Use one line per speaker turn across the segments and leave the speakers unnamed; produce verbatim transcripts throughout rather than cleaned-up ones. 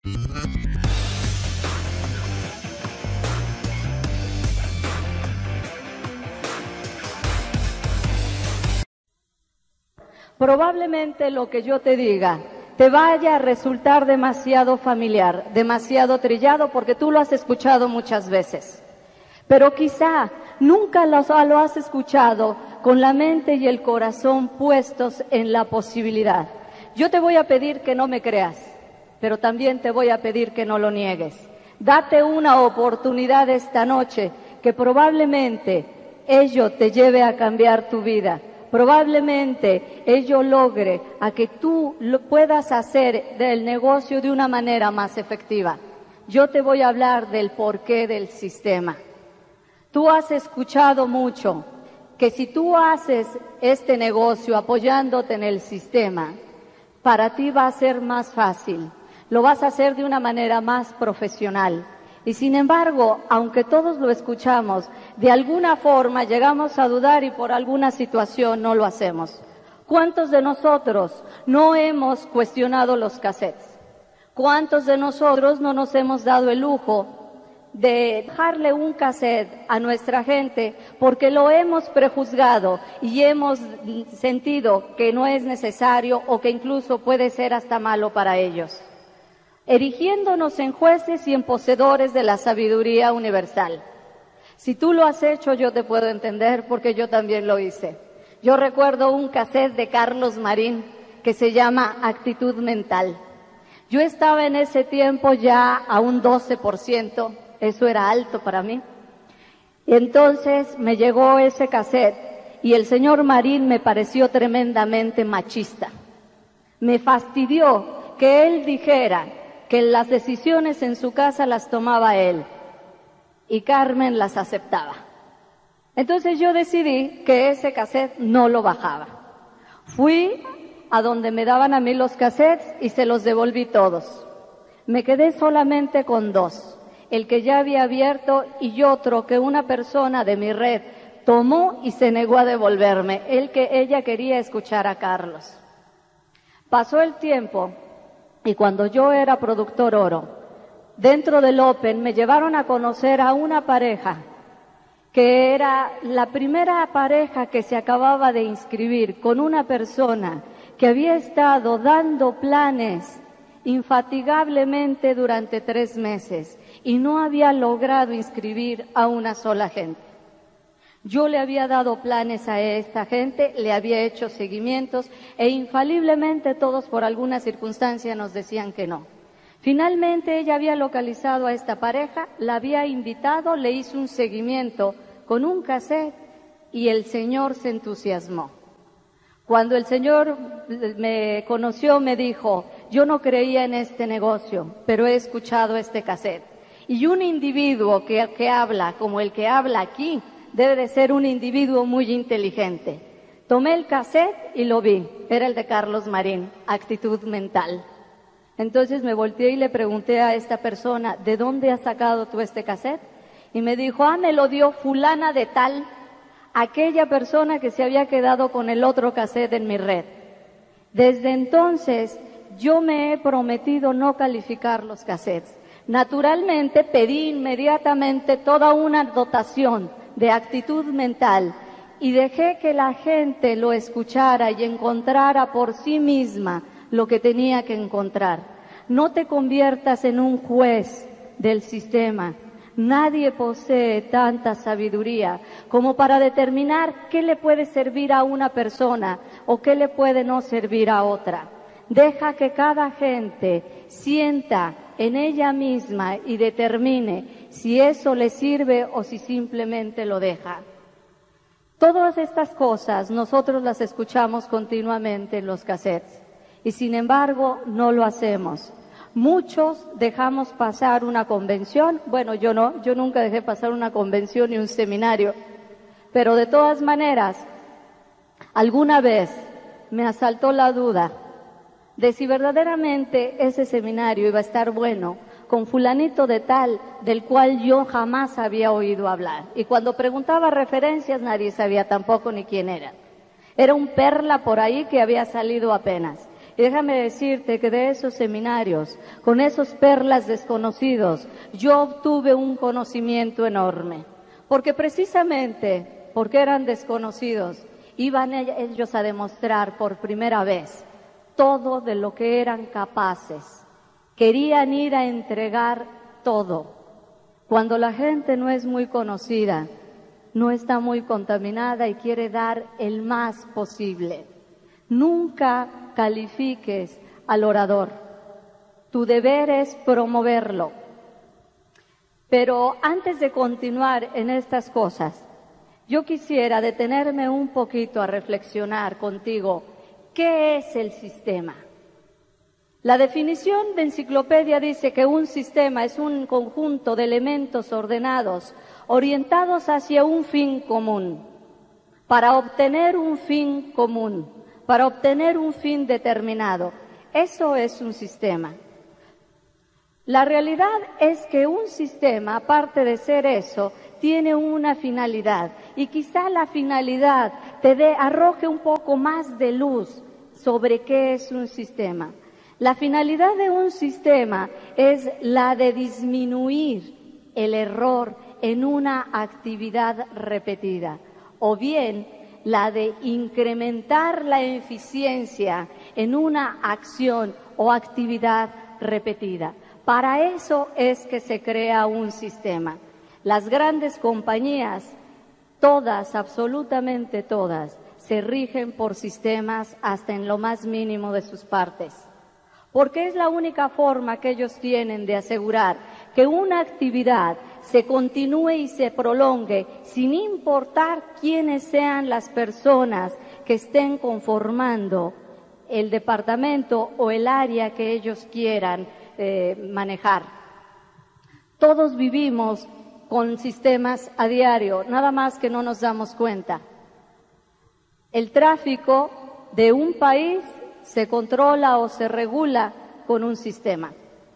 Probablemente lo que yo te diga te vaya a resultar demasiado familiar, demasiado trillado, porque tú lo has escuchado muchas veces. Pero quizá nunca lo, lo has escuchado con la mente y el corazón puestos en la posibilidad. Yo te voy a pedir que no me creas, pero también te voy a pedir que no lo niegues. Date una oportunidad esta noche que probablemente ello te lleve a cambiar tu vida. Probablemente ello logre a que tú lo puedas hacer del negocio de una manera más efectiva. Yo te voy a hablar del porqué del sistema. Tú has escuchado mucho que si tú haces este negocio apoyándote en el sistema, para ti va a ser más fácil, lo vas a hacer de una manera más profesional. Y sin embargo, aunque todos lo escuchamos, de alguna forma llegamos a dudar y por alguna situación no lo hacemos. ¿Cuántos de nosotros no hemos cuestionado los cassettes? ¿Cuántos de nosotros no nos hemos dado el lujo de dejarle un cassette a nuestra gente porque lo hemos prejuzgado y hemos sentido que no es necesario o que incluso puede ser hasta malo para ellos? Erigiéndonos en jueces y en poseedores de la sabiduría universal. Si tú lo has hecho, yo te puedo entender porque yo también lo hice. Yo recuerdo un cassette de Carlos Marín que se llama Actitud Mental. Yo estaba en ese tiempo ya a un doce por ciento, eso era alto para mí. Y entonces me llegó ese cassette y el señor Marín me pareció tremendamente machista. Me fastidió que él dijera que las decisiones en su casa las tomaba él y Carmen las aceptaba. Entonces yo decidí que ese cassette no lo bajaba. Fui a donde me daban a mí los cassettes y se los devolví todos. Me quedé solamente con dos, el que ya había abierto y otro que una persona de mi red tomó y se negó a devolverme, el que ella quería escuchar a Carlos. Pasó el tiempo y cuando yo era productor oro, dentro del Open me llevaron a conocer a una pareja que era la primera pareja que se acababa de inscribir con una persona que había estado dando planes infatigablemente durante tres meses y no había logrado inscribir a una sola gente. Yo le había dado planes a esta gente, le había hecho seguimientos e infaliblemente todos por alguna circunstancia nos decían que no. Finalmente ella había localizado a esta pareja, la había invitado, le hizo un seguimiento con un cassette y el señor se entusiasmó. Cuando el señor me conoció me dijo, yo no creía en este negocio, pero he escuchado este cassette. Y un individuo que, que habla como el que habla aquí, debe de ser un individuo muy inteligente. Tomé el cassette y lo vi, era el de Carlos Marín, Actitud Mental. Entonces me volteé y le pregunté a esta persona, ¿de dónde has sacado tú este cassette? Y me dijo, ah, me lo dio fulana de tal, aquella persona que se había quedado con el otro cassette en mi red. Desde entonces yo me he prometido no calificar los cassettes. Naturalmente pedí inmediatamente toda una dotación de actitud mental y dejé que la gente lo escuchara y encontrara por sí misma lo que tenía que encontrar. No te conviertas en un juez del sistema. Nadie posee tanta sabiduría como para determinar qué le puede servir a una persona o qué le puede no servir a otra. Deja que cada gente sienta en ella misma y determine si eso le sirve o si simplemente lo deja. Todas estas cosas nosotros las escuchamos continuamente en los cassettes y sin embargo no lo hacemos. Muchos dejamos pasar una convención, bueno, yo no, yo nunca dejé pasar una convención ni un seminario, pero de todas maneras, alguna vez me asaltó la duda de si verdaderamente ese seminario iba a estar bueno con fulanito de tal, del cual yo jamás había oído hablar. Y cuando preguntaba referencias, nadie sabía tampoco ni quién era. Era un perla por ahí que había salido apenas. Y déjame decirte que de esos seminarios, con esos perlas desconocidos, yo obtuve un conocimiento enorme. Porque precisamente, porque eran desconocidos, iban ellos a demostrar por primera vez todo de lo que eran capaces. Querían ir a entregar todo. Cuando la gente no es muy conocida, no está muy contaminada y quiere dar el más posible. Nunca califiques al orador. Tu deber es promoverlo. Pero antes de continuar en estas cosas, yo quisiera detenerme un poquito a reflexionar contigo. ¿Qué es el sistema? La definición de enciclopedia dice que un sistema es un conjunto de elementos ordenados, orientados hacia un fin común, para obtener un fin común, para obtener un fin determinado. Eso es un sistema. La realidad es que un sistema, aparte de ser eso, tiene una finalidad, y quizá la finalidad te dé, arroje un poco más de luz sobre qué es un sistema. La finalidad de un sistema es la de disminuir el error en una actividad repetida, o bien la de incrementar la eficiencia en una acción o actividad repetida. Para eso es que se crea un sistema. Las grandes compañías, todas, absolutamente todas, se rigen por sistemas hasta en lo más mínimo de sus partes. Porque es la única forma que ellos tienen de asegurar que una actividad se continúe y se prolongue sin importar quiénes sean las personas que estén conformando el departamento o el área que ellos quieran eh, manejar. Todos vivimos con sistemas a diario, nada más que no nos damos cuenta. El tráfico de un país se controla o se regula con un sistema.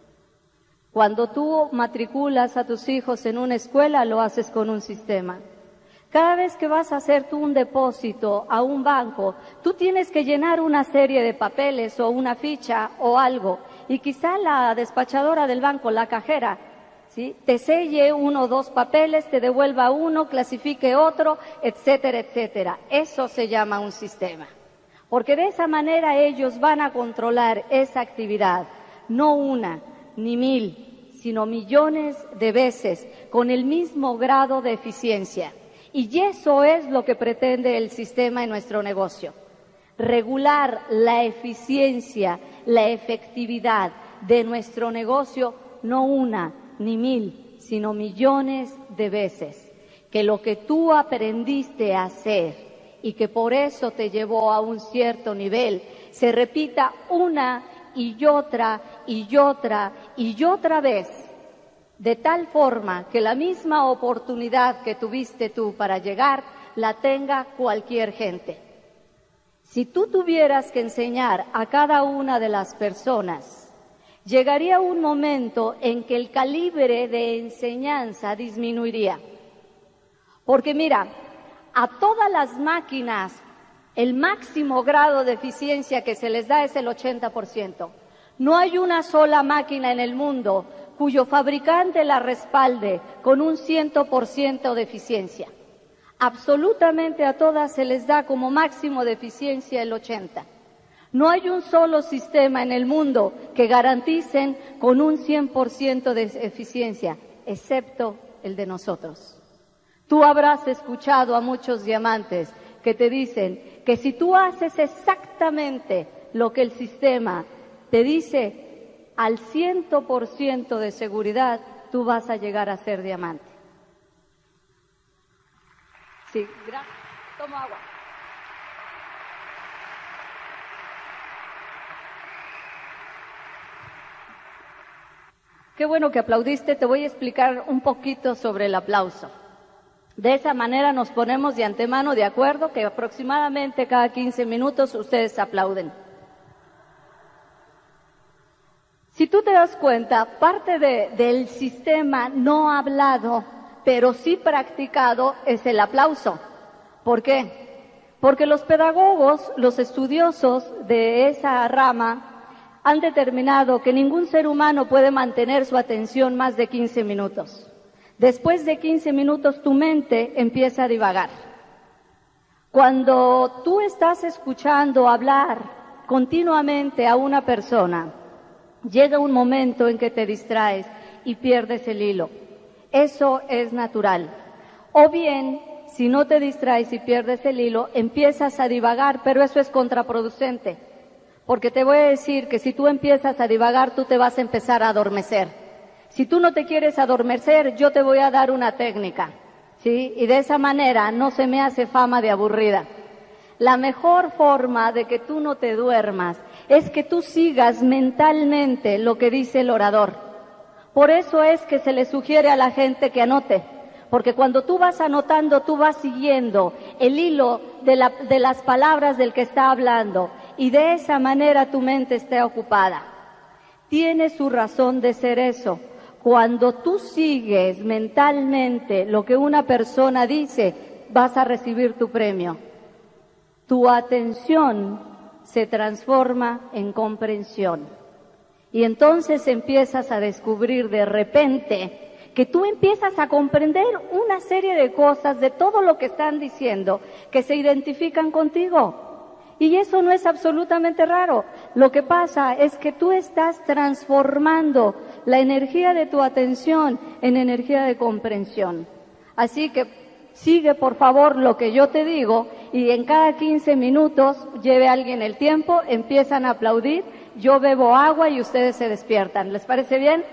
Cuando tú matriculas a tus hijos en una escuela, lo haces con un sistema. Cada vez que vas a hacer tú un depósito a un banco, tú tienes que llenar una serie de papeles o una ficha o algo, y quizá la despachadora del banco, la cajera, ¿sí?, te selle uno o dos papeles, te devuelva uno, clasifique otro, etcétera, etcétera. Eso se llama un sistema. Porque de esa manera ellos van a controlar esa actividad, no una ni mil, sino millones de veces, con el mismo grado de eficiencia. Y eso es lo que pretende el sistema en nuestro negocio. Regular la eficiencia, la efectividad de nuestro negocio, no una ni mil, sino millones de veces. Que lo que tú aprendiste a hacer y que por eso te llevó a un cierto nivel, se repita una y otra y otra y otra vez, de tal forma que la misma oportunidad que tuviste tú para llegar, la tenga cualquier gente. Si tú tuvieras que enseñar a cada una de las personas, llegaría un momento en que el calibre de enseñanza disminuiría. Porque mira, a todas las máquinas, el máximo grado de eficiencia que se les da es el ochenta por ciento. No hay una sola máquina en el mundo cuyo fabricante la respalde con un cien por ciento de eficiencia. Absolutamente a todas se les da como máximo de eficiencia el ochenta. No hay un solo sistema en el mundo que garanticen con un cien por ciento de eficiencia, excepto el de nosotros. Tú habrás escuchado a muchos diamantes que te dicen que si tú haces exactamente lo que el sistema te dice al cien por ciento de seguridad, tú vas a llegar a ser diamante. Sí, gracias. Tomo agua. Qué bueno que aplaudiste. Te voy a explicar un poquito sobre el aplauso. De esa manera nos ponemos de antemano de acuerdo que aproximadamente cada quince minutos ustedes aplauden. Si tú te das cuenta, parte de, del sistema no hablado, pero sí practicado, es el aplauso. ¿Por qué? Porque los pedagogos, los estudiosos de esa rama, han determinado que ningún ser humano puede mantener su atención más de quince minutos. Después de quince minutos tu mente empieza a divagar. Cuando tú estás escuchando hablar continuamente a una persona, llega un momento en que te distraes y pierdes el hilo. Eso es natural. O bien, si no te distraes y pierdes el hilo, empiezas a divagar, pero eso es contraproducente. Porque te voy a decir que si tú empiezas a divagar, tú te vas a empezar a adormecer. Si tú no te quieres adormecer, yo te voy a dar una técnica, ¿sí? Y de esa manera no se me hace fama de aburrida. La mejor forma de que tú no te duermas es que tú sigas mentalmente lo que dice el orador. Por eso es que se le sugiere a la gente que anote. Porque cuando tú vas anotando, tú vas siguiendo el hilo de, la, de las palabras del que está hablando. Y de esa manera tu mente esté ocupada. Tiene su razón de ser eso. Cuando tú sigues mentalmente lo que una persona dice, vas a recibir tu premio. Tu atención se transforma en comprensión. Y entonces empiezas a descubrir de repente que tú empiezas a comprender una serie de cosas de todo lo que están diciendo que se identifican contigo. Y eso no es absolutamente raro. Lo que pasa es que tú estás transformando la energía de tu atención en energía de comprensión. Así que sigue por favor lo que yo te digo y en cada quince minutos lleve a alguien el tiempo, empiezan a aplaudir, yo bebo agua y ustedes se despiertan. ¿Les parece bien?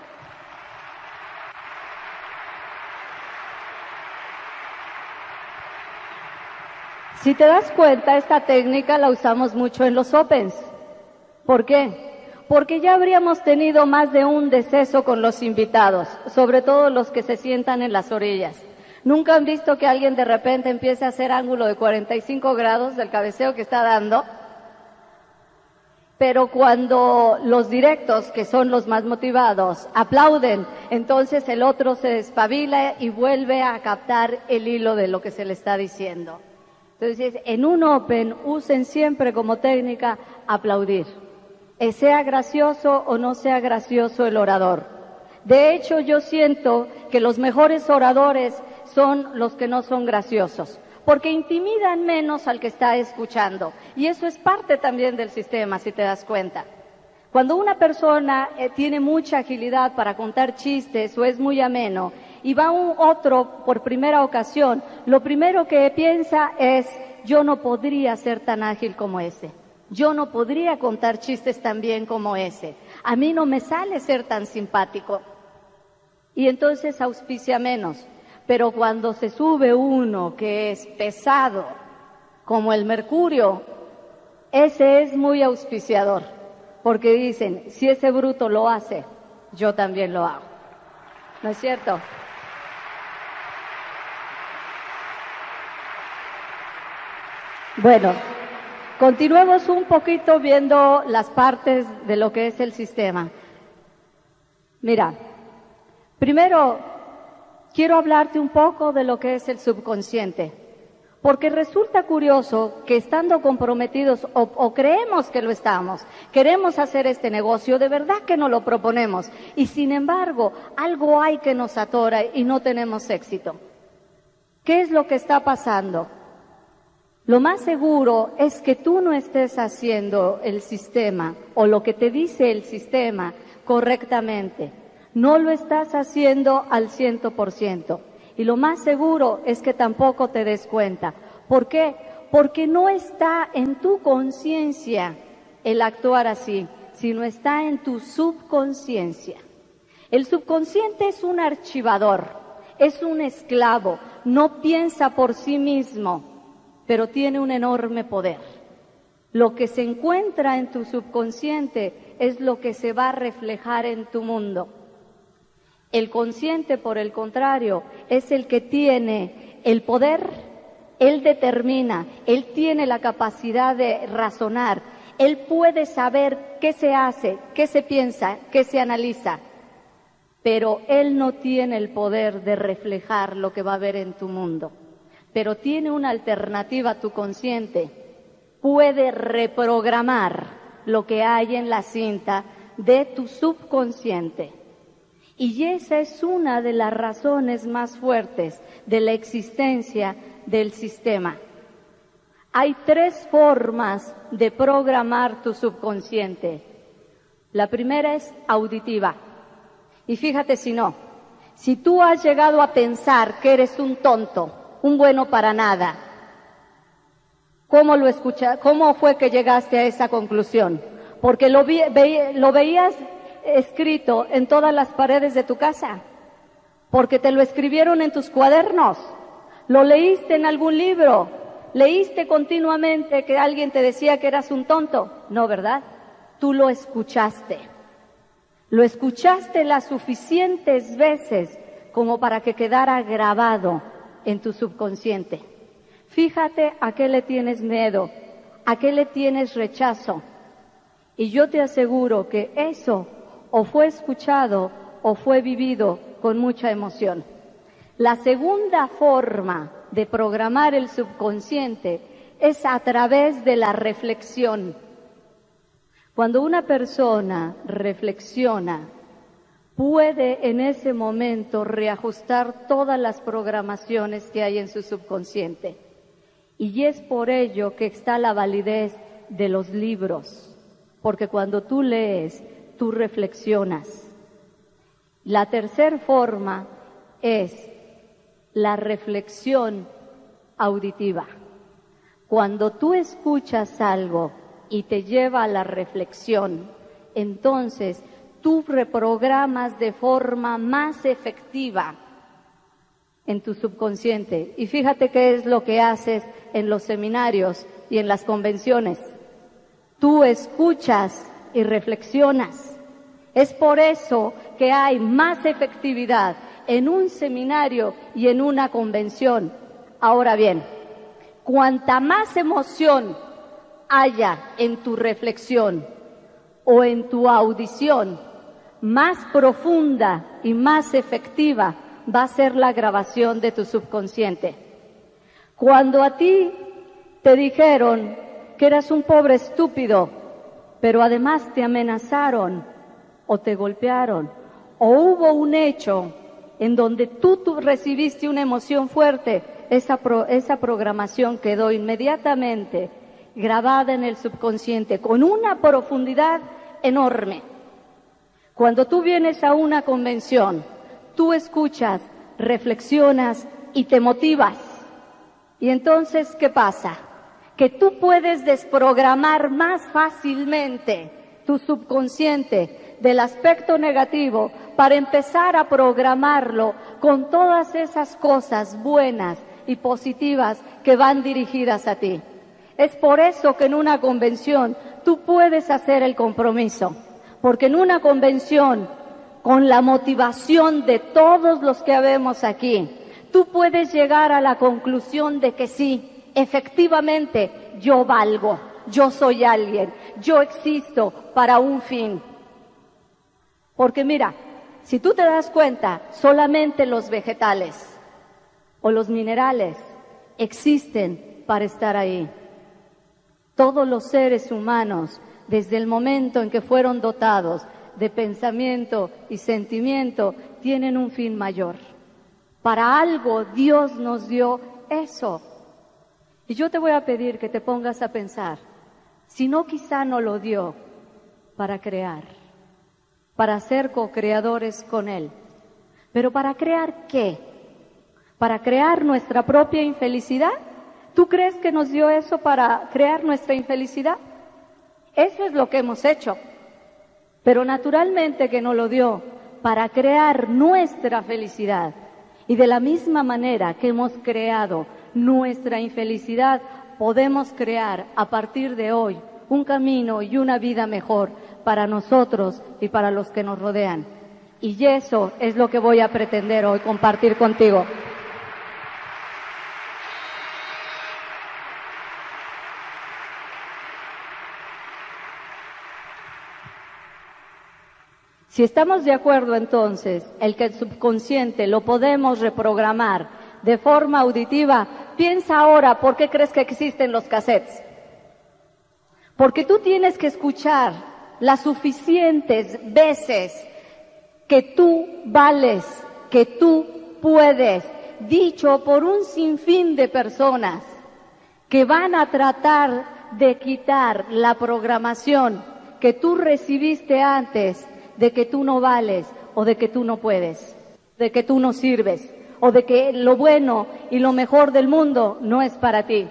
Si te das cuenta, esta técnica la usamos mucho en los Opens. ¿Por qué? Porque ya habríamos tenido más de un deceso con los invitados, sobre todo los que se sientan en las orillas. ¿Nunca han visto que alguien de repente empiece a hacer ángulo de cuarenta y cinco grados del cabeceo que está dando? Pero cuando los directos, que son los más motivados, aplauden, entonces el otro se despabila y vuelve a captar el hilo de lo que se le está diciendo. Entonces, en un Open, usen siempre como técnica aplaudir. Sea gracioso o no sea gracioso el orador. De hecho, yo siento que los mejores oradores son los que no son graciosos, porque intimidan menos al que está escuchando. Y eso es parte también del sistema, si te das cuenta. Cuando una persona eh, tiene mucha agilidad para contar chistes o es muy ameno, y va un otro por primera ocasión, lo primero que piensa es, yo no podría ser tan ágil como ese. Yo no podría contar chistes tan bien como ese. A mí no me sale ser tan simpático. Y entonces auspicia menos. Pero cuando se sube uno que es pesado, como el mercurio, ese es muy auspiciador. Porque dicen, si ese bruto lo hace, yo también lo hago. ¿No es cierto? Bueno, continuemos un poquito viendo las partes de lo que es el sistema. Mira, primero quiero hablarte un poco de lo que es el subconsciente, porque resulta curioso que estando comprometidos o, o creemos que lo estamos, queremos hacer este negocio, de verdad que no lo proponemos y sin embargo algo hay que nos atora y no tenemos éxito. ¿Qué es lo que está pasando? Lo más seguro es que tú no estés haciendo el sistema o lo que te dice el sistema correctamente. No lo estás haciendo al ciento por ciento. Y lo más seguro es que tampoco te des cuenta. ¿Por qué? Porque no está en tu conciencia el actuar así, sino está en tu subconsciencia. El subconsciente es un archivador, es un esclavo, no piensa por sí mismo, pero tiene un enorme poder. Lo que se encuentra en tu subconsciente es lo que se va a reflejar en tu mundo. El consciente, por el contrario, es el que tiene el poder, él determina, él tiene la capacidad de razonar, él puede saber qué se hace, qué se piensa, qué se analiza, pero él no tiene el poder de reflejar lo que va a haber en tu mundo. pero tiene una alternativa tu consciente. Puede reprogramar lo que hay en la cinta de tu subconsciente. Y esa es una de las razones más fuertes de la existencia del sistema. Hay tres formas de programar tu subconsciente. La primera es auditiva. Y fíjate si no, si tú has llegado a pensar que eres un tonto, un bueno para nada, ¿cómo lo escucha, cómo fue que llegaste a esa conclusión? Porque lo, vi, ve, lo veías escrito en todas las paredes de tu casa, porque te lo escribieron en tus cuadernos, lo leíste en algún libro, leíste continuamente que alguien te decía que eras un tonto. No, ¿verdad? Tú lo escuchaste. Lo escuchaste las suficientes veces como para que quedara grabado en tu subconsciente. Fíjate a qué le tienes miedo, a qué le tienes rechazo. Y yo te aseguro que eso o fue escuchado o fue vivido con mucha emoción. La segunda forma de programar el subconsciente es a través de la reflexión. Cuando una persona reflexiona, puede en ese momento reajustar todas las programaciones que hay en su subconsciente. Y es por ello que está la validez de los libros, porque cuando tú lees, tú reflexionas. La tercera forma es la reflexión auditiva. Cuando tú escuchas algo y te lleva a la reflexión, entonces tú reprogramas de forma más efectiva en tu subconsciente. Y fíjate qué es lo que haces en los seminarios y en las convenciones. Tú escuchas y reflexionas. Es por eso que hay más efectividad en un seminario y en una convención. Ahora bien, cuanta más emoción haya en tu reflexión o en tu audición, más profunda y más efectiva va a ser la grabación de tu subconsciente. Cuando a ti te dijeron que eras un pobre estúpido, pero además te amenazaron o te golpearon, o hubo un hecho en donde tú, tú recibiste una emoción fuerte, esa, pro, esa programación quedó inmediatamente grabada en el subconsciente con una profundidad enorme. Cuando tú vienes a una convención, tú escuchas, reflexionas y te motivas. Y entonces, ¿qué pasa? Que tú puedes desprogramar más fácilmente tu subconsciente del aspecto negativo para empezar a programarlo con todas esas cosas buenas y positivas que van dirigidas a ti. Es por eso que en una convención tú puedes hacer el compromiso, porque en una convención, con la motivación de todos los que habemos aquí, tú puedes llegar a la conclusión de que sí, efectivamente, yo valgo, yo soy alguien, yo existo para un fin. Porque mira, si tú te das cuenta, solamente los vegetales o los minerales existen para estar ahí. Todos los seres humanos, desde el momento en que fueron dotados de pensamiento y sentimiento, tienen un fin mayor. Para algo Dios nos dio eso. Y yo te voy a pedir que te pongas a pensar, si no, quizá no lo dio para crear, para ser co-creadores con Él. ¿Pero para crear qué? ¿Para crear nuestra propia infelicidad? ¿Tú crees que nos dio eso para crear nuestra infelicidad? Eso es lo que hemos hecho. Pero naturalmente que nos lo dio para crear nuestra felicidad. Y de la misma manera que hemos creado nuestra infelicidad, podemos crear a partir de hoy un camino y una vida mejor para nosotros y para los que nos rodean. Y eso es lo que voy a pretender hoy compartir contigo. Si estamos de acuerdo entonces, el que el subconsciente lo podemos reprogramar de forma auditiva, Piensa ahora, ¿por qué crees que existen los cassettes? Porque tú tienes que escuchar las suficientes veces que tú vales, que tú puedes, dicho por un sinfín de personas que van a tratar de quitar la programación que tú recibiste antes de que tú no vales o de que tú no puedes, de que tú no sirves o de que lo bueno y lo mejor del mundo no es para ti.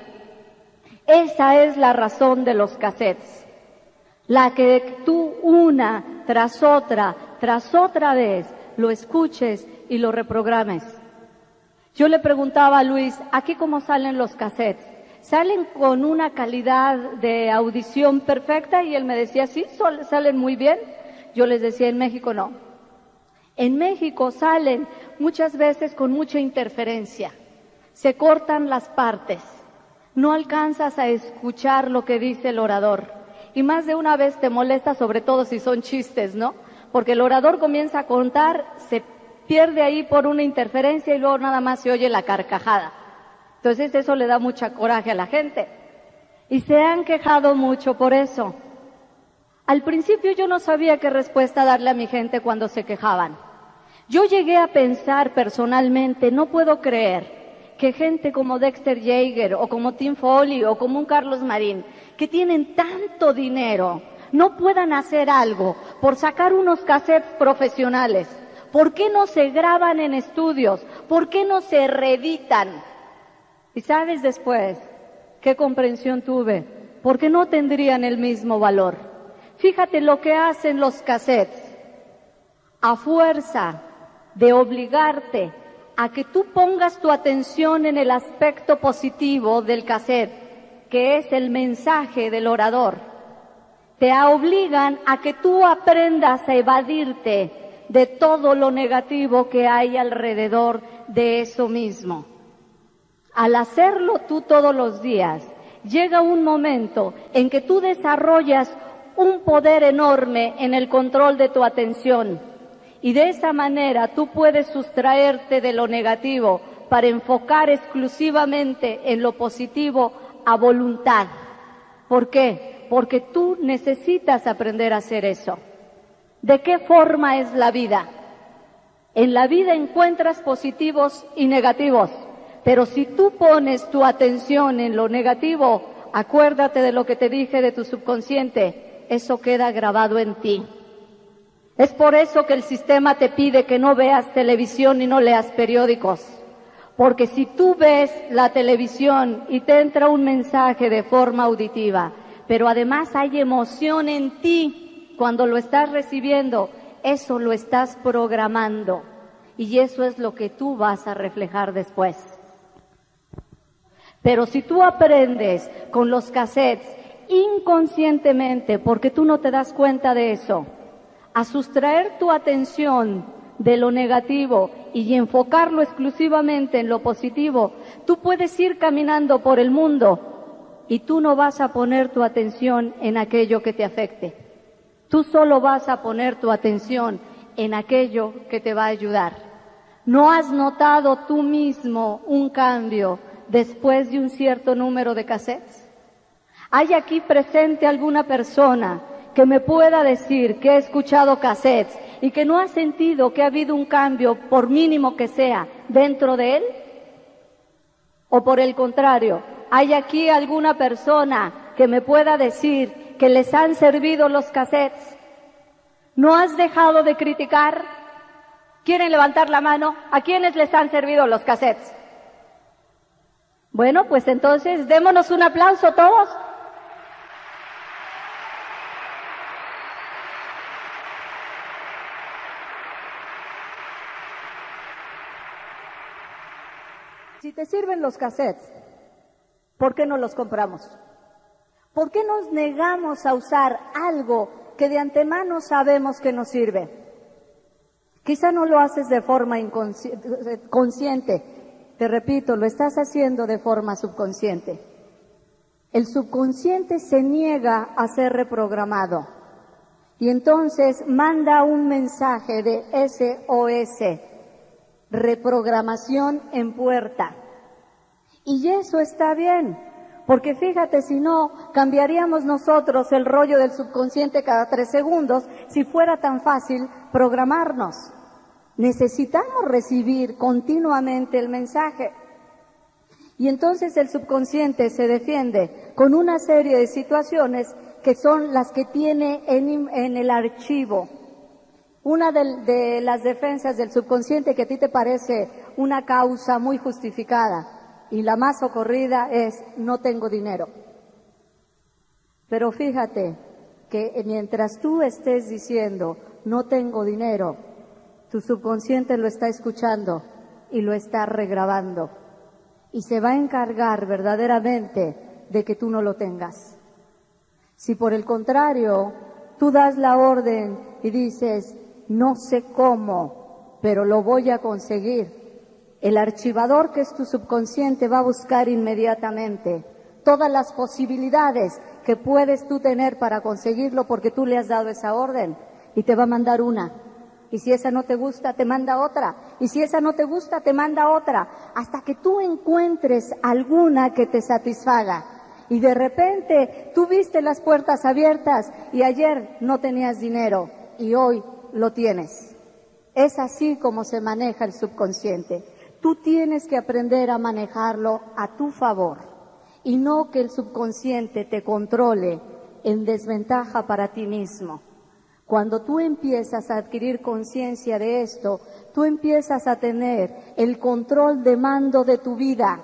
Esa es la razón de los cassettes, la que tú una tras otra, tras otra vez lo escuches y lo reprogrames. Yo le preguntaba a Luis, ¿aquí cómo salen los cassettes? ¿Salen con una calidad de audición perfecta? Y él me decía, sí, salen muy bien. Yo les decía, en México no. En México salen muchas veces con mucha interferencia. Se cortan las partes. No alcanzas a escuchar lo que dice el orador. Y más de una vez te molesta, sobre todo si son chistes, ¿no? Porque el orador comienza a contar, se pierde ahí por una interferencia y luego nada más se oye la carcajada. Entonces eso le da mucha coraje a la gente. Y se han quejado mucho por eso. Al principio yo no sabía qué respuesta darle a mi gente cuando se quejaban. Yo llegué a pensar personalmente, no puedo creer que gente como Dexter Yeager o como Tim Foley o como un Carlos Marín, que tienen tanto dinero, no puedan hacer algo por sacar unos cassettes profesionales. ¿Por qué no se graban en estudios? ¿Por qué no se reeditan? Y sabes después qué comprensión tuve, porque no tendrían el mismo valor. Fíjate lo que hacen los cassettes. A fuerza de obligarte a que tú pongas tu atención en el aspecto positivo del cassette, que es el mensaje del orador, te obligan a que tú aprendas a evadirte de todo lo negativo que hay alrededor de eso mismo. Al hacerlo tú todos los días, llega un momento en que tú desarrollas un poder enorme en el control de tu atención y de esa manera tú puedes sustraerte de lo negativo para enfocar exclusivamente en lo positivo a voluntad. ¿Por qué? Porque tú necesitas aprender a hacer eso. ¿De qué forma es la vida? En la vida encuentras positivos y negativos. Pero si tú pones tu atención en lo negativo, acuérdate de lo que te dije de tu subconsciente, eso queda grabado en ti. Es por eso que el sistema te pide que no veas televisión y no leas periódicos. Porque si tú ves la televisión y te entra un mensaje de forma auditiva, pero además hay emoción en ti cuando lo estás recibiendo, eso lo estás programando. Y eso es lo que tú vas a reflejar después. Pero si tú aprendes con los cassettes inconscientemente, porque tú no te das cuenta de eso, a sustraer tu atención de lo negativo y enfocarlo exclusivamente en lo positivo, tú puedes ir caminando por el mundo y tú no vas a poner tu atención en aquello que te afecte. Tú solo vas a poner tu atención en aquello que te va a ayudar. ¿No has notado tú mismo un cambio después de un cierto número de cassettes? ¿Hay aquí presente alguna persona que me pueda decir que ha escuchado cassettes y que no ha sentido que ha habido un cambio, por mínimo que sea, dentro de él? ¿O por el contrario, hay aquí alguna persona que me pueda decir que les han servido los cassettes? ¿No has dejado de criticar? ¿Quieren levantar la mano? ¿A quiénes les han servido los cassettes? Bueno, pues entonces démonos un aplauso todos. Si te sirven los cassettes, ¿por qué no los compramos? ¿Por qué nos negamos a usar algo que de antemano sabemos que nos sirve? Quizá no lo haces de forma consciente, te repito, lo estás haciendo de forma subconsciente. El subconsciente se niega a ser reprogramado y entonces manda un mensaje de S O S, reprogramación en puerta. Y eso está bien, porque fíjate, si no, cambiaríamos nosotros el rollo del subconsciente cada tres segundos si fuera tan fácil programarnos. Necesitamos recibir continuamente el mensaje. Y entonces el subconsciente se defiende con una serie de situaciones que son las que tiene en, en el archivo. Una de, de las defensas del subconsciente que a ti te parece una causa muy justificada y la más ocurrida es no tengo dinero. Pero fíjate que mientras tú estés diciendo no tengo dinero, tu subconsciente lo está escuchando y lo está regrabando. Y se va a encargar verdaderamente de que tú no lo tengas. Si por el contrario, tú das la orden y dices, no sé cómo, pero lo voy a conseguir, el archivador que es tu subconsciente va a buscar inmediatamente todas las posibilidades que puedes tú tener para conseguirlo porque tú le has dado esa orden y te va a mandar una. Y si esa no te gusta, te manda otra. Y si esa no te gusta, te manda otra. Hasta que tú encuentres alguna que te satisfaga. Y de repente, tú viste las puertas abiertas y ayer no tenías dinero y hoy lo tienes. Es así como se maneja el subconsciente. Tú tienes que aprender a manejarlo a tu favor. Y no que el subconsciente te controle en desventaja para ti mismo. Cuando tú empiezas a adquirir conciencia de esto, tú empiezas a tener el control de mando de tu vida.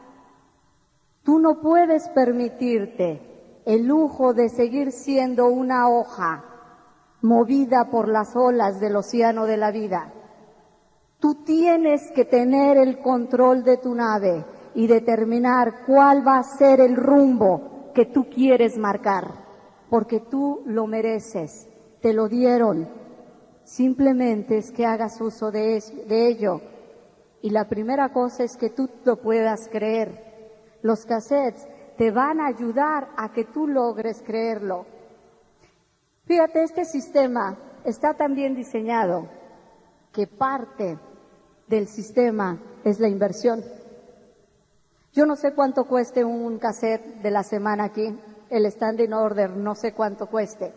Tú no puedes permitirte el lujo de seguir siendo una hoja movida por las olas del océano de la vida. Tú tienes que tener el control de tu nave y determinar cuál va a ser el rumbo que tú quieres marcar, porque tú lo mereces. Te lo dieron, simplemente es que hagas uso de, eso, de ello. Y la primera cosa es que tú lo puedas creer. Los cassettes te van a ayudar a que tú logres creerlo. Fíjate, este sistema está tan bien diseñado que parte del sistema es la inversión. Yo no sé cuánto cueste un cassette de la semana aquí, el standing order, no sé cuánto cueste.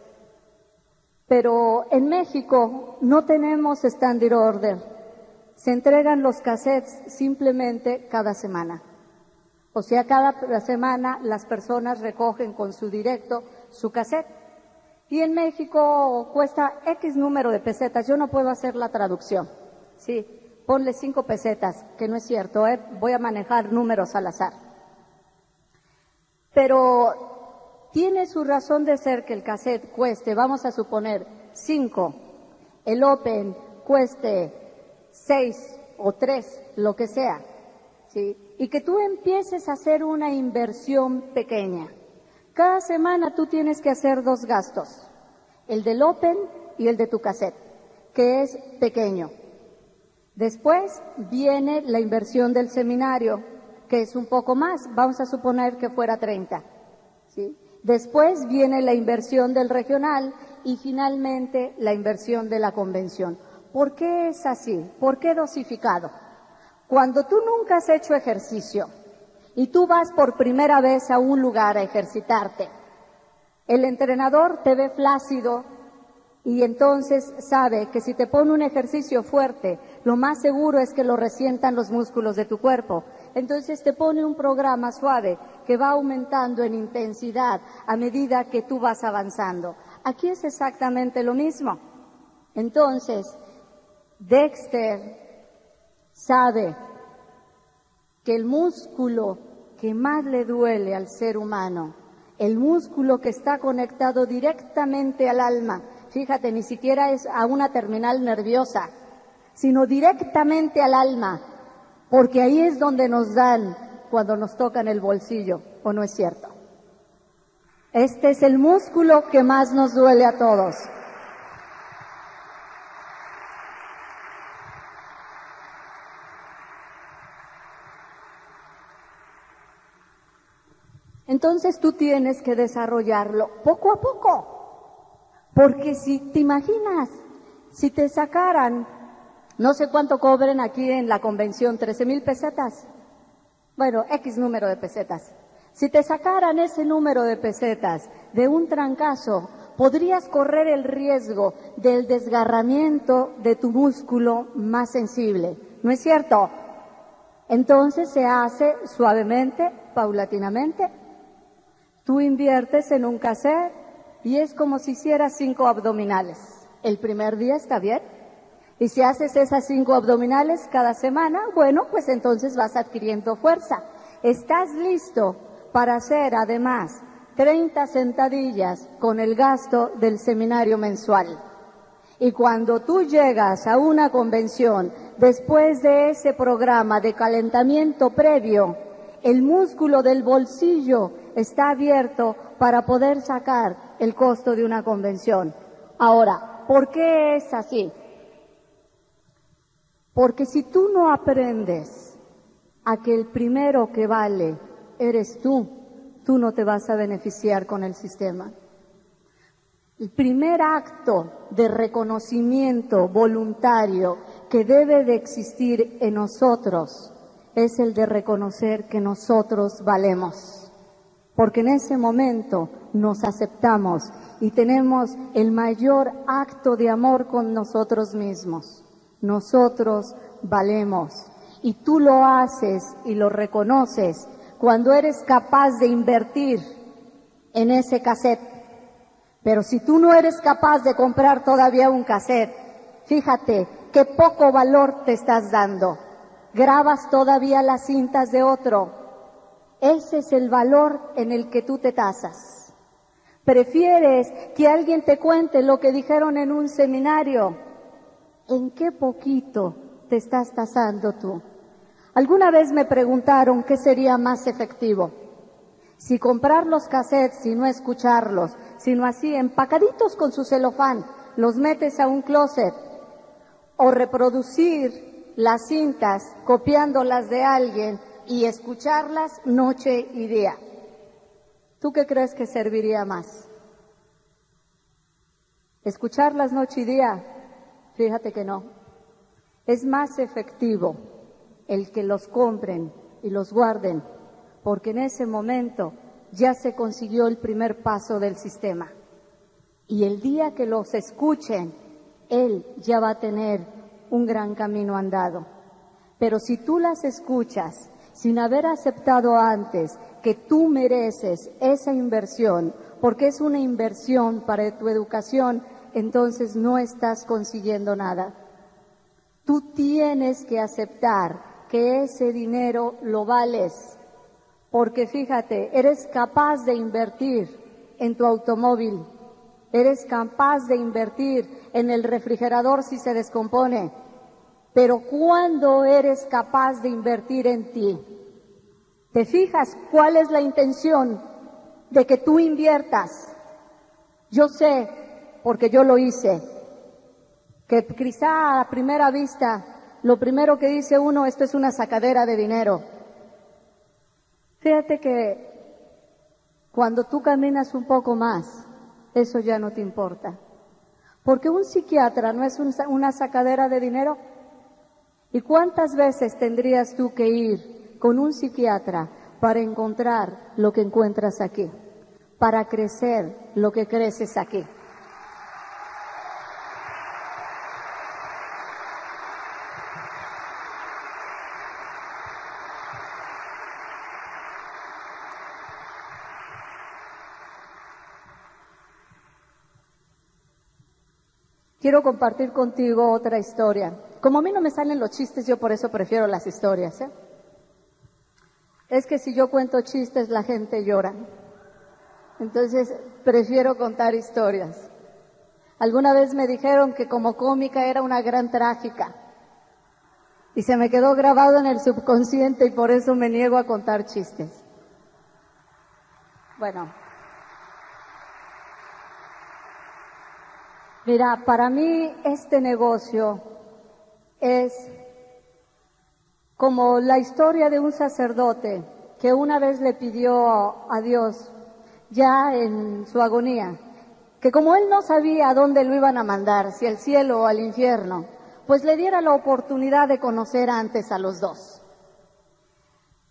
Pero en México no tenemos standing order. Se entregan los cassettes simplemente cada semana. O sea, cada semana las personas recogen con su directo su cassette. Y en México cuesta X número de pesetas. Yo no puedo hacer la traducción. Sí, ponle cinco pesetas, que no es cierto, ¿eh? Voy a manejar números al azar. Pero tiene su razón de ser que el cassette cueste, vamos a suponer, cinco, el Open cueste seis o tres, lo que sea, ¿sí? Y que tú empieces a hacer una inversión pequeña. Cada semana tú tienes que hacer dos gastos, el del Open y el de tu cassette, que es pequeño. Después viene la inversión del seminario, que es un poco más, vamos a suponer que fuera treinta, ¿sí? Después viene la inversión del regional y finalmente la inversión de la convención. ¿Por qué es así? ¿Por qué dosificado? Cuando tú nunca has hecho ejercicio y tú vas por primera vez a un lugar a ejercitarte, el entrenador te ve flácido y entonces sabe que si te pone un ejercicio fuerte, lo más seguro es que lo resientan los músculos de tu cuerpo. Entonces te pone un programa suave que va aumentando en intensidad a medida que tú vas avanzando. Aquí es exactamente lo mismo. Entonces, Dexter sabe que el músculo que más le duele al ser humano, el músculo que está conectado directamente al alma, fíjate, ni siquiera es a una terminal nerviosa, sino directamente al alma, porque ahí es donde nos dan cuando nos tocan el bolsillo, ¿o no es cierto? Este es el músculo que más nos duele a todos. Entonces tú tienes que desarrollarlo poco a poco, porque si te imaginas, si te sacaran, no sé cuánto cobren aquí en la convención, trece mil pesetas, bueno, X número de pesetas. Si te sacaran ese número de pesetas de un trancazo, podrías correr el riesgo del desgarramiento de tu músculo más sensible. ¿No es cierto? Entonces se hace suavemente, paulatinamente. Tú inviertes en un cassette y es como si hicieras cinco abdominales. El primer día está bien. Y si haces esas cinco abdominales cada semana, bueno, pues entonces vas adquiriendo fuerza. Estás listo para hacer además treinta sentadillas con el gasto del seminario mensual. Y cuando tú llegas a una convención, después de ese programa de calentamiento previo, el músculo del bolsillo está abierto para poder sacar el costo de una convención. Ahora, ¿por qué es así? Porque si tú no aprendes a que el primero que vale eres tú, tú no te vas a beneficiar con el sistema. El primer acto de reconocimiento voluntario que debe de existir en nosotros es el de reconocer que nosotros valemos. Porque en ese momento nos aceptamos y tenemos el mayor acto de amor con nosotros mismos. Nosotros valemos. Y tú lo haces y lo reconoces cuando eres capaz de invertir en ese cassette. Pero si tú no eres capaz de comprar todavía un cassette, fíjate qué poco valor te estás dando. Grabas todavía las cintas de otro. Ese es el valor en el que tú te tasas. Prefieres que alguien te cuente lo que dijeron en un seminario. ¿En qué poquito te estás tasando tú? Alguna vez me preguntaron qué sería más efectivo. Si comprar los cassettes, si no escucharlos, sino así empacaditos con su celofán, los metes a un closet, o reproducir las cintas copiándolas de alguien y escucharlas noche y día. ¿Tú qué crees que serviría más? ¿Escucharlas noche y día? Fíjate que no. Es más efectivo el que los compren y los guarden, porque en ese momento ya se consiguió el primer paso del sistema. Y el día que los escuchen, él ya va a tener un gran camino andado. Pero si tú las escuchas sin haber aceptado antes que tú mereces esa inversión, porque es una inversión para tu educación, entonces no estás consiguiendo nada. Tú tienes que aceptar que ese dinero lo vales, porque fíjate, eres capaz de invertir en tu automóvil, eres capaz de invertir en el refrigerador si se descompone, pero ¿cuándo eres capaz de invertir en ti? ¿Te fijas cuál es la intención de que tú inviertas? Yo sé, porque yo lo hice, que quizá a primera vista lo primero que dice uno, esto es una sacadera de dinero. Fíjate que cuando tú caminas un poco más, eso ya no te importa. Porque un psiquiatra no es un, una sacadera de dinero. ¿Y cuántas veces tendrías tú que ir con un psiquiatra para encontrar lo que encuentras aquí? Para crecer lo que creces aquí. Quiero compartir contigo otra historia. Como a mí no me salen los chistes, yo por eso prefiero las historias, ¿eh? Es que si yo cuento chistes, la gente llora. Entonces, prefiero contar historias. Alguna vez me dijeron que como cómica era una gran trágica. Y se me quedó grabado en el subconsciente y por eso me niego a contar chistes. Bueno. Mira, para mí este negocio es como la historia de un sacerdote que una vez le pidió a Dios, ya en su agonía, que como él no sabía a dónde lo iban a mandar, si al cielo o al infierno, pues le diera la oportunidad de conocer antes a los dos.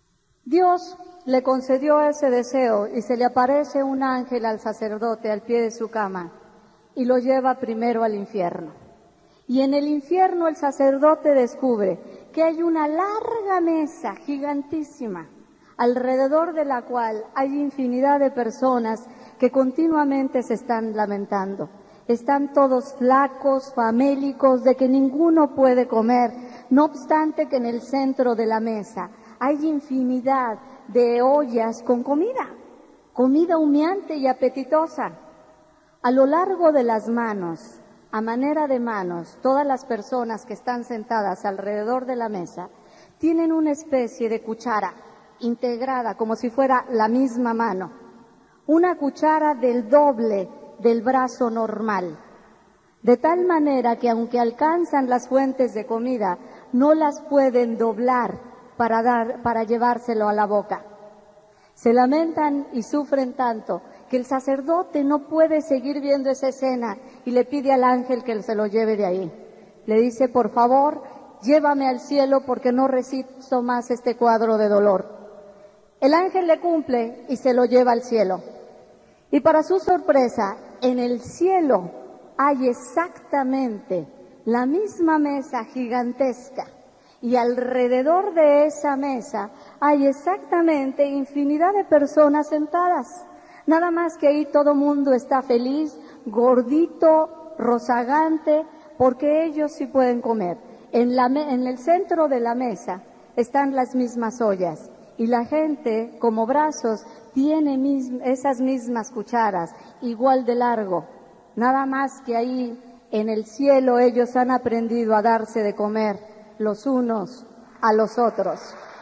Dios le concedió ese deseo y se le aparece un ángel al sacerdote al pie de su cama y lo lleva primero al infierno. Y en el infierno el sacerdote descubre que hay una larga mesa gigantísima, alrededor de la cual hay infinidad de personas que continuamente se están lamentando. Están todos flacos, famélicos, de que ninguno puede comer, no obstante que en el centro de la mesa hay infinidad de ollas con comida, comida humeante y apetitosa. A lo largo de las manos, a manera de manos, todas las personas que están sentadas alrededor de la mesa tienen una especie de cuchara integrada como si fuera la misma mano, una cuchara del doble del brazo normal, de tal manera que aunque alcanzan las fuentes de comida, no las pueden doblar para dar, para llevárselo a la boca. Se lamentan y sufren tanto que el sacerdote no puede seguir viendo esa escena y le pide al ángel que se lo lleve de ahí. Le dice, por favor, llévame al cielo porque no resisto más este cuadro de dolor. El ángel le cumple y se lo lleva al cielo. Y para su sorpresa, en el cielo hay exactamente la misma mesa gigantesca y alrededor de esa mesa hay exactamente infinidad de personas sentadas. Nada más que ahí todo mundo está feliz, gordito, rozagante, porque ellos sí pueden comer. En, la, en el centro de la mesa están las mismas ollas y la gente, como brazos, tiene mis, esas mismas cucharas, igual de largo. Nada más que ahí en el cielo ellos han aprendido a darse de comer los unos a los otros.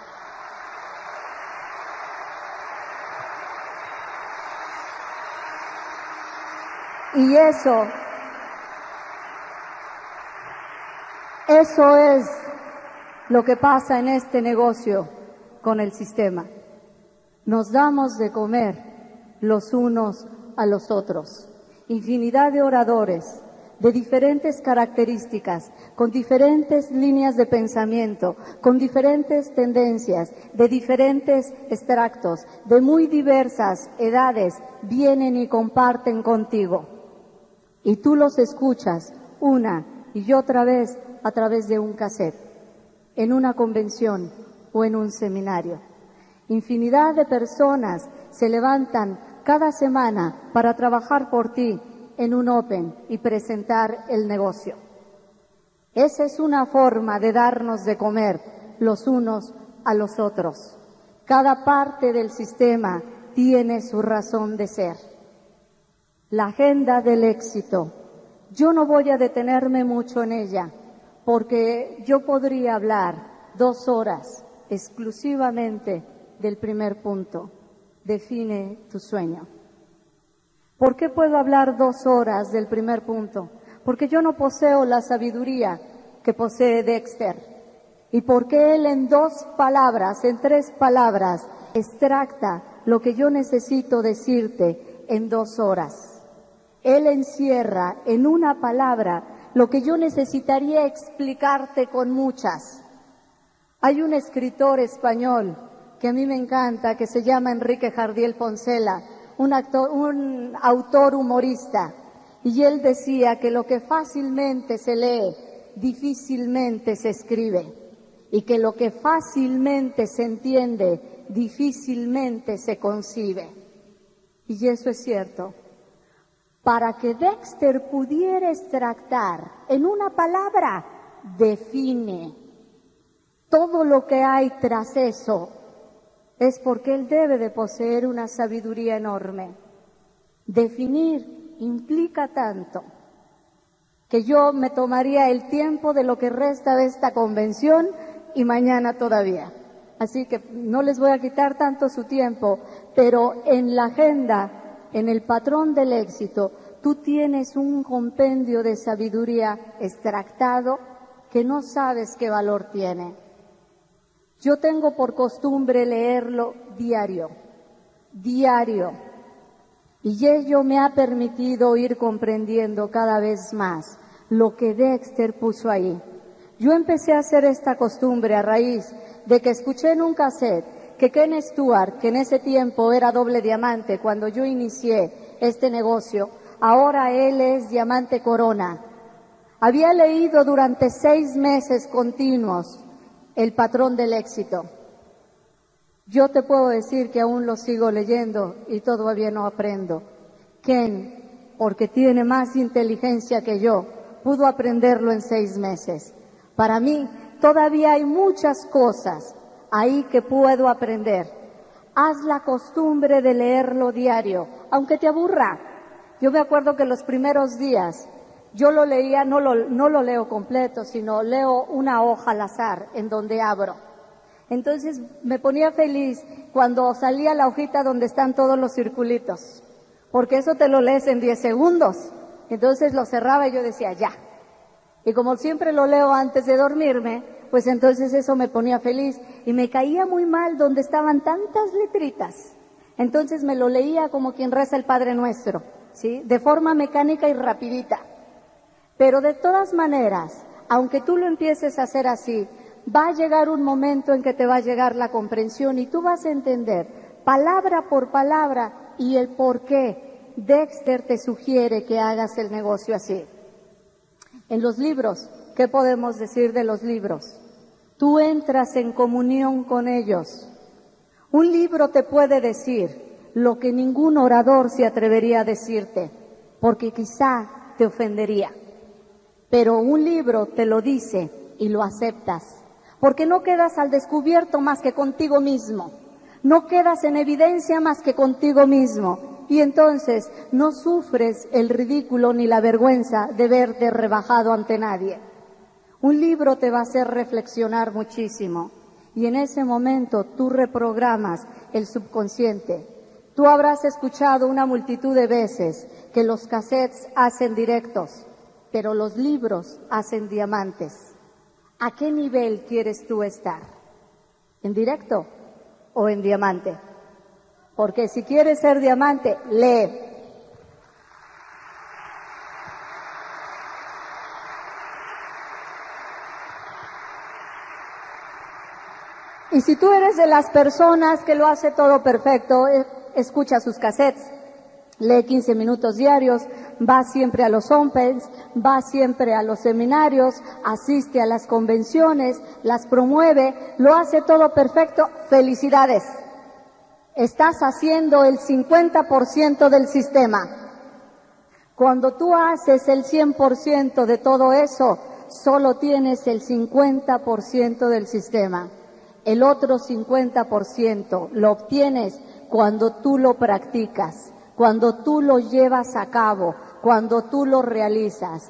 Y eso, eso es lo que pasa en este negocio con el sistema. Nos damos de comer los unos a los otros. Infinidad de oradores de diferentes características, con diferentes líneas de pensamiento, con diferentes tendencias, de diferentes extractos, de muy diversas edades, vienen y comparten contigo. Y tú los escuchas una y otra vez a través de un cassette, en una convención o en un seminario. Infinidad de personas se levantan cada semana para trabajar por ti en un Open y presentar el negocio. Esa es una forma de darnos de comer los unos a los otros. Cada parte del sistema tiene su razón de ser. La agenda del éxito. Yo no voy a detenerme mucho en ella, porque yo podría hablar dos horas exclusivamente del primer punto. Define tu sueño. ¿Por qué puedo hablar dos horas del primer punto? Porque yo no poseo la sabiduría que posee Dexter. Y porque él en dos palabras, en tres palabras, extracta lo que yo necesito decirte en dos horas. Él encierra en una palabra lo que yo necesitaría explicarte con muchas. Hay un escritor español que a mí me encanta, que se llama Enrique Jardiel Poncela, un, actor, un autor humorista, y él decía que lo que fácilmente se lee, difícilmente se escribe, y que lo que fácilmente se entiende, difícilmente se concibe. Y eso es cierto. Para que Dexter pudiera extractar en una palabra, define todo lo que hay tras eso, es porque él debe de poseer una sabiduría enorme. Definir implica tanto que yo me tomaría el tiempo de lo que resta de esta convención y mañana todavía. Así que no les voy a quitar tanto su tiempo, pero en la agenda, en el patrón del éxito, tú tienes un compendio de sabiduría extractado que no sabes qué valor tiene. Yo tengo por costumbre leerlo diario, diario, y ello me ha permitido ir comprendiendo cada vez más lo que Dexter puso ahí. Yo empecé a hacer esta costumbre a raíz de que escuché en un cassette que Ken Stewart, que en ese tiempo era doble diamante cuando yo inicié este negocio, ahora él es diamante corona. Había leído durante seis meses continuos el patrón del éxito. Yo te puedo decir que aún lo sigo leyendo y todavía no aprendo. Ken, porque tiene más inteligencia que yo, pudo aprenderlo en seis meses. Para mí, todavía hay muchas cosas ahí que puedo aprender. Haz la costumbre de leerlo diario, aunque te aburra. Yo me acuerdo que los primeros días yo lo leía, no lo, no lo leo completo, sino leo una hoja al azar en donde abro. Entonces me ponía feliz cuando salía la hojita donde están todos los circulitos, porque eso te lo lees en diez segundos. Entonces lo cerraba y yo decía, ya. Y como siempre lo leo antes de dormirme, pues entonces eso me ponía feliz. Y me caía muy mal donde estaban tantas letritas. Entonces me lo leía como quien reza el Padre Nuestro, ¿sí? De forma mecánica y rapidita. Pero de todas maneras, aunque tú lo empieces a hacer así, va a llegar un momento en que te va a llegar la comprensión y tú vas a entender, palabra por palabra, y el por qué Dexter te sugiere que hagas el negocio así. En los libros, ¿qué podemos decir de los libros? Tú entras en comunión con ellos. Un libro te puede decir lo que ningún orador se atrevería a decirte, porque quizá te ofendería. Pero un libro te lo dice y lo aceptas, porque no quedas al descubierto más que contigo mismo, no quedas en evidencia más que contigo mismo, y entonces no sufres el ridículo ni la vergüenza de verte rebajado ante nadie. Un libro te va a hacer reflexionar muchísimo, y en ese momento tú reprogramas el subconsciente. Tú habrás escuchado una multitud de veces que los cassettes hacen directos, pero los libros hacen diamantes. ¿A qué nivel quieres tú estar? ¿En directo o en diamante? Porque si quieres ser diamante, lee. Y si tú eres de las personas que lo hace todo perfecto, escucha sus cassettes, lee quince minutos diarios, va siempre a los Opens, va siempre a los seminarios, asiste a las convenciones, las promueve, lo hace todo perfecto, felicidades. Estás haciendo el cincuenta por ciento del sistema. Cuando tú haces el cien por ciento de todo eso, solo tienes el cincuenta por ciento del sistema. El otro cincuenta por ciento lo obtienes cuando tú lo practicas, cuando tú lo llevas a cabo, cuando tú lo realizas.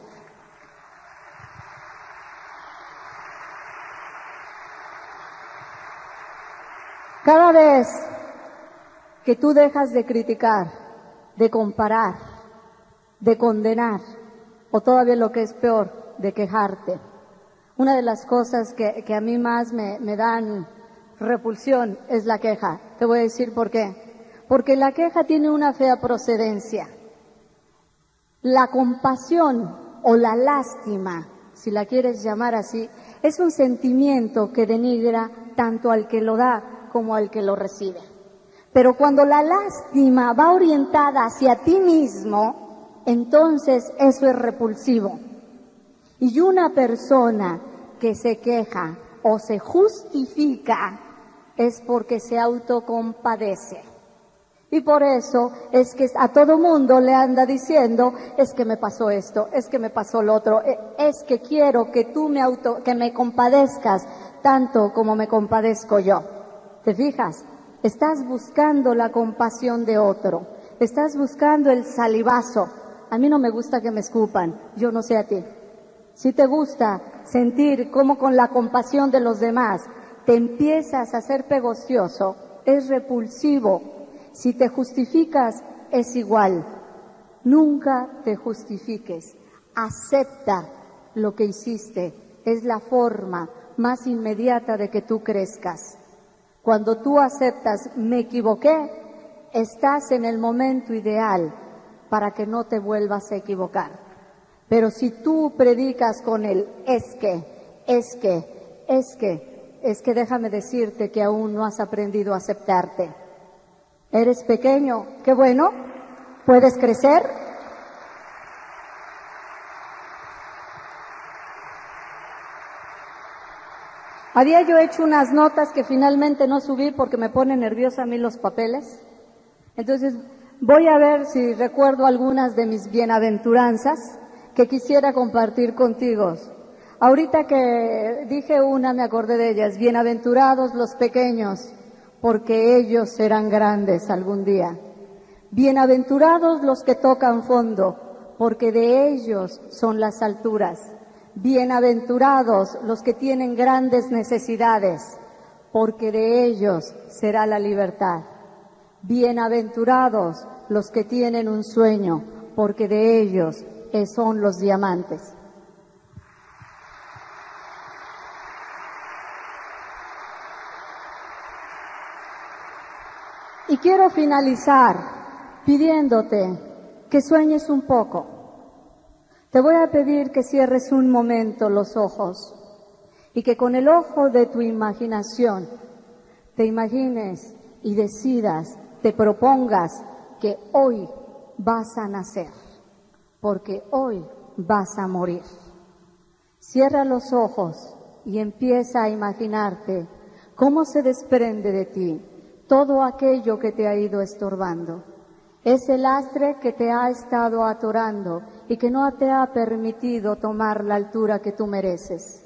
Cada vez que tú dejas de criticar, de comparar, de condenar, o todavía lo que es peor, de quejarte. Una de las cosas que, que a mí más me, me dan repulsión es la queja. Te voy a decir por qué. Porque la queja tiene una fea procedencia. La compasión o la lástima, si la quieres llamar así, es un sentimiento que denigra tanto al que lo da como al que lo recibe. Pero cuando la lástima va orientada hacia ti mismo, entonces eso es repulsivo. Y una persona que se queja o se justifica es porque se autocompadece. Y por eso es que a todo mundo le anda diciendo, es que me pasó esto, es que me pasó lo otro, es que quiero que tú me auto, que me compadezcas tanto como me compadezco yo. ¿Te fijas? Estás buscando la compasión de otro, estás buscando el salivazo. A mí no me gusta que me escupan, yo no sé a ti. Si te gusta sentir cómo con la compasión de los demás te empiezas a ser pegostioso, es repulsivo. Si te justificas, es igual. Nunca te justifiques. Acepta lo que hiciste. Es la forma más inmediata de que tú crezcas. Cuando tú aceptas, me equivoqué, estás en el momento ideal para que no te vuelvas a equivocar. Pero si tú predicas con el es que, es que, es que, es que déjame decirte que aún no has aprendido a aceptarte. Eres pequeño, qué bueno, puedes crecer. Había yo hecho unas notas que finalmente no subí porque me pone nerviosa a mí los papeles. Entonces voy a ver si recuerdo algunas de mis bienaventuranzas que quisiera compartir contigo. Ahorita que dije una me acordé de ellas. Bienaventurados los pequeños, porque ellos serán grandes algún día. Bienaventurados los que tocan fondo, porque de ellos son las alturas. Bienaventurados los que tienen grandes necesidades, porque de ellos será la libertad. Bienaventurados los que tienen un sueño, porque de ellos son los diamantes. Y quiero finalizar pidiéndote que sueñes un poco. Te voy a pedir que cierres un momento los ojos y que con el ojo de tu imaginación te imagines y decidas, te propongas que hoy vas a nacer, porque hoy vas a morir. Cierra los ojos y empieza a imaginarte cómo se desprende de ti todo aquello que te ha ido estorbando. Ese lastre que te ha estado atorando y que no te ha permitido tomar la altura que tú mereces.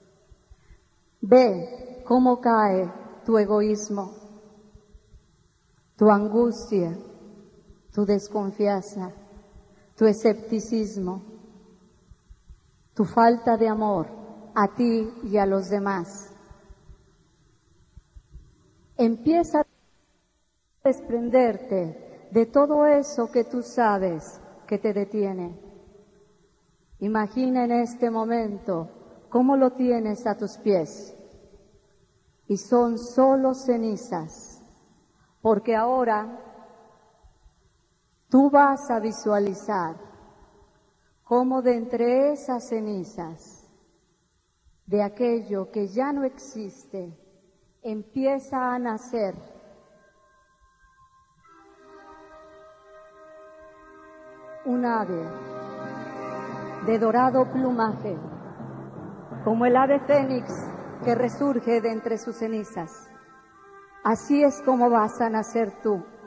Ve cómo cae tu egoísmo, tu angustia, tu desconfianza, tu escepticismo, tu falta de amor a ti y a los demás. Empieza a desprenderte de todo eso que tú sabes que te detiene. Imagina en este momento cómo lo tienes a tus pies y son solo cenizas, porque ahora tú vas a visualizar cómo de entre esas cenizas, de aquello que ya no existe, empieza a nacer un ave de dorado plumaje, como el ave fénix que resurge de entre sus cenizas. Así es como vas a nacer tú.